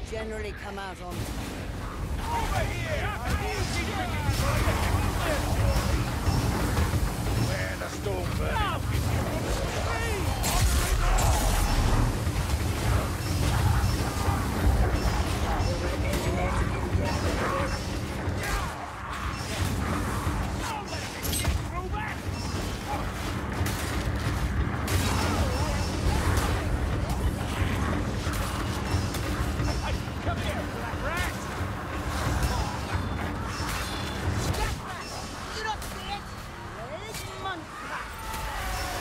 generally come out on Over here! Where the storm burning? Come here, black rat! You don't see it? Red monster!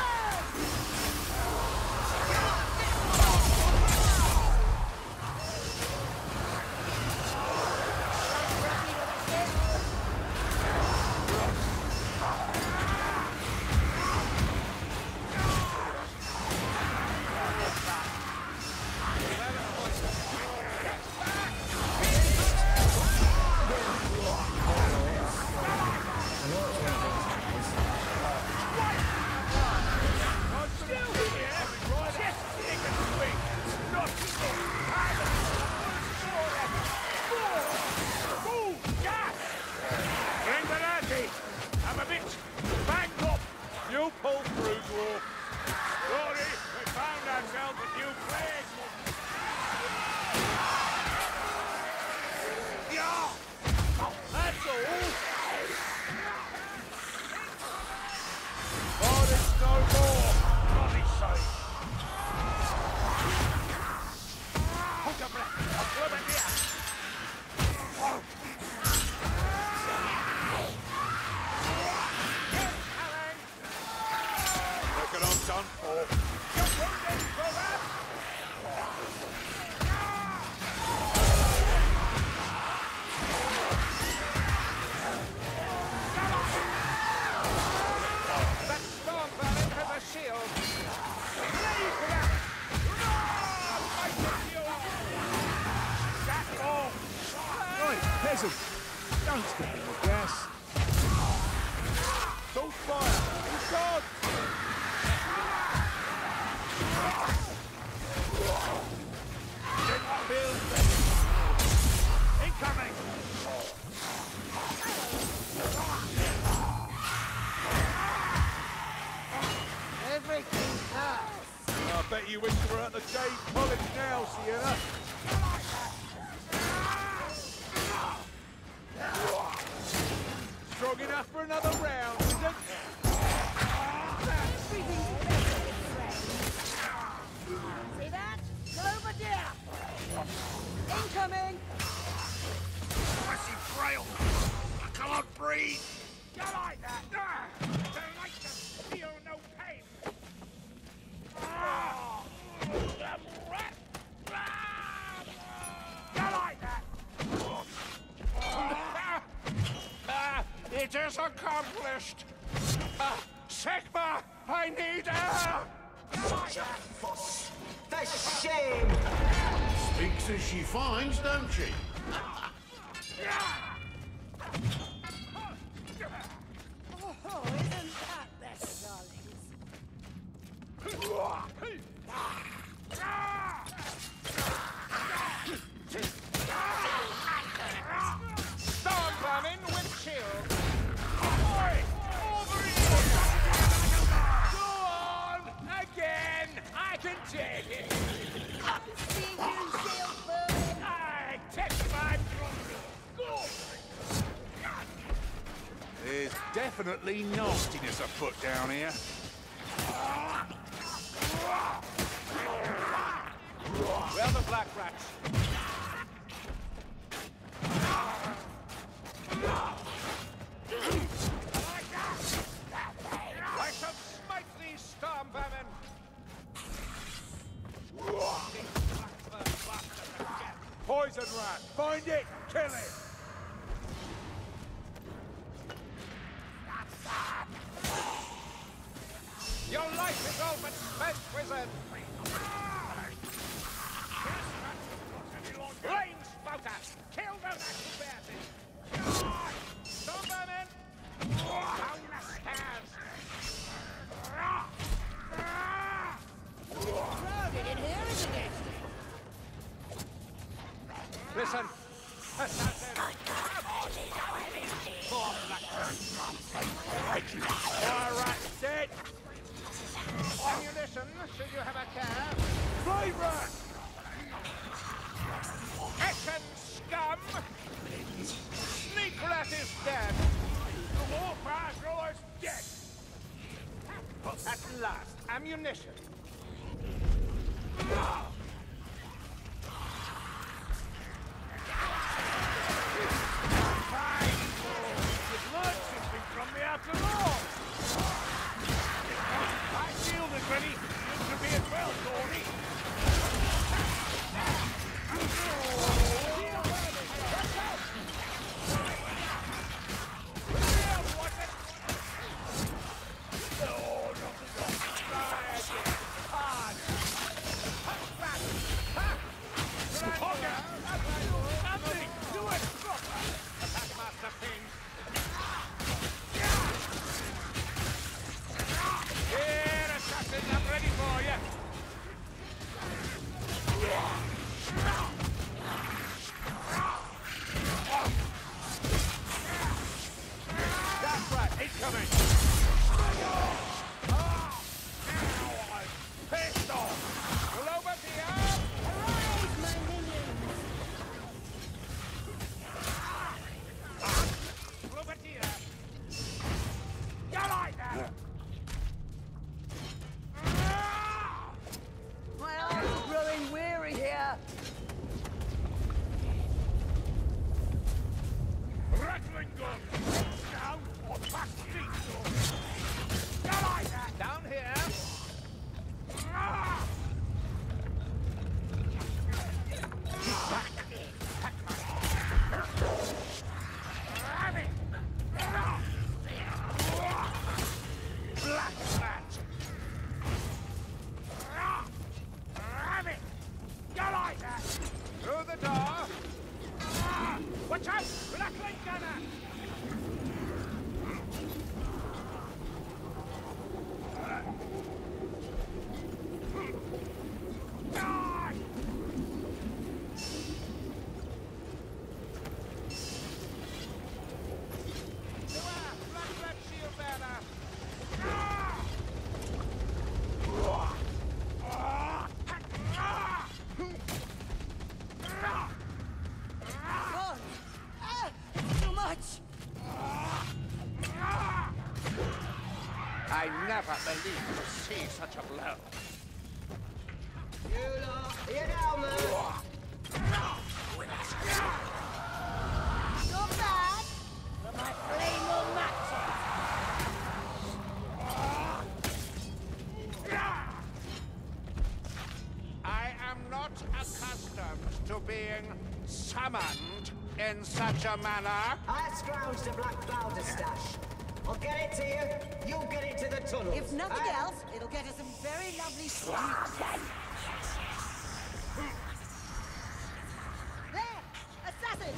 I'm still here! Just take a swing! Not gas! Brendanati! I'm a bit banged up! You pull through, dwarf! Sorry, we found ourselves a new place! Yeah! That's all! Oh, there's no more! Bloody sake! Hold up, I'll club it here! Reckon I'm done for. That storm vermin has a shield. Ready for that! That's all! Right, peasant, don't stand in the gas. Don't fire! He's gone! Didn't feel incoming! Everything comes. I bet you wish you were at the Jade College now, Sienna. Strong enough for another round, is it? See that? Go over there! Incoming! Mercy frail! I can't breathe! You like that? Don't like to feel no pain! You like that? It is accomplished! Sigma, I need air! Such a fuss! That's shame! Speaks as she finds, don't she? Oh, isn't that better, darlings? Storm vermin with shield! Oi! Over here! Go on! Again! I can take it! See you, shield vermin! I take my go! There's definitely nastiness afoot down here. Where are the black rats? I shall smite these storm vermin! Poison rat! Find it! Kill it! Your life is all but spent, wizard! Rain spouter! Kill those acrobats! Storm vermin! Down the stairs! Crowded in here, isn't it? Listen. All right, dead. Ammunition, should you have a care? Flavor! Hessian scum! Sneakrat is dead! The warfare grower's dead! At last, ammunition! Fine! You've learned something from me after all! My shield is ready! You should be as well, Tony! I never believed to see such a blow. You lot, here now, man. Not bad, but my flame will match it. I am not accustomed to being summoned in such a manner. I scrounged a black powder stash. I'll get it to you, you'll get it to the tunnels. If nothing else, it'll get us some very lovely stews. There! Assassin!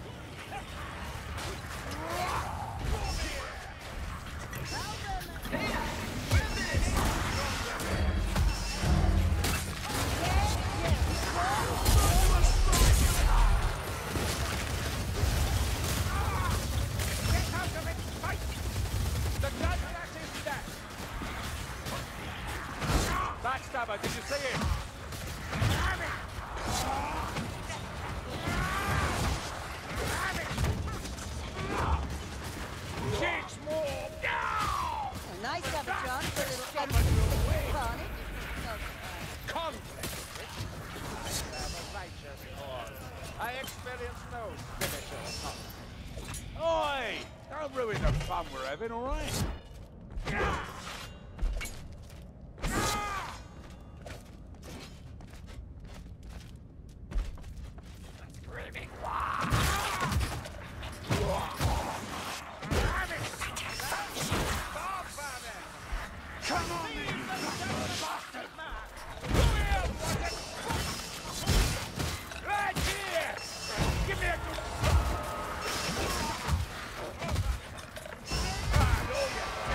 Backstabber, did you see it? Six more! A nice cover, John, for a little carnage. Conflict! Righteous cause. I experience no spiritual conflict. Oi! Don't ruin the fun we're having, all right? Come on, right here! Give me a good...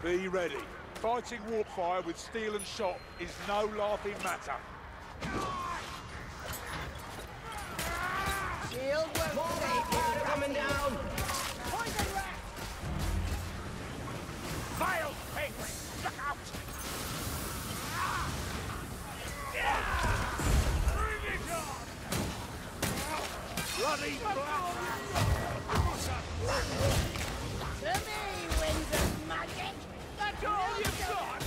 Be ready. Fighting Warpfire with steel and shot is no laughing matter. Shield won't More save you. powder coming down! Poison rat! Vile pigs! Look out! Bring it on! Bloody black! To me, winds of magic! That's all you've got!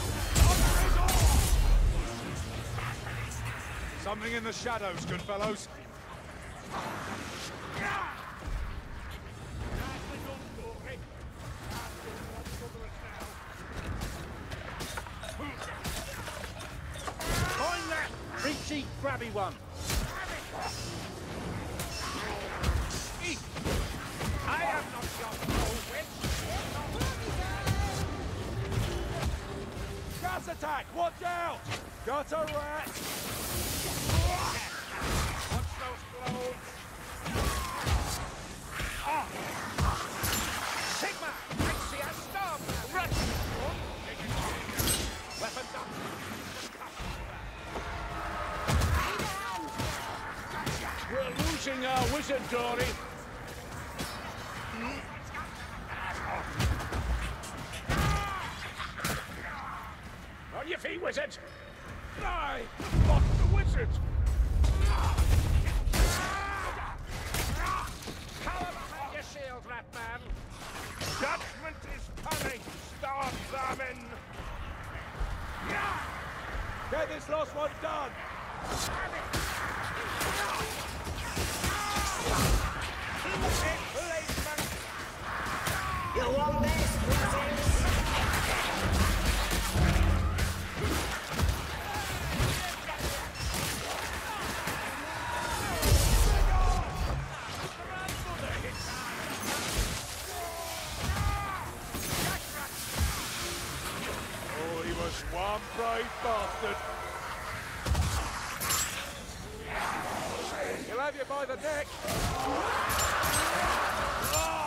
Something in the shadows, good fellows. Find that reachy, grabby one. I have not got no witch. Gas attack! Watch out! Got a rat! Watch those blows! Sigma! I see a storm! Run! Weapons up! We're losing our wizard, Dory. On your feet, wizard! I lost the wizard! Cover behind your shield, Ratman! Judgment is coming, Storm Vermin! Get this last one done! You want this, Brazils? Oh, he was one brave bastard! He'll have you by the neck!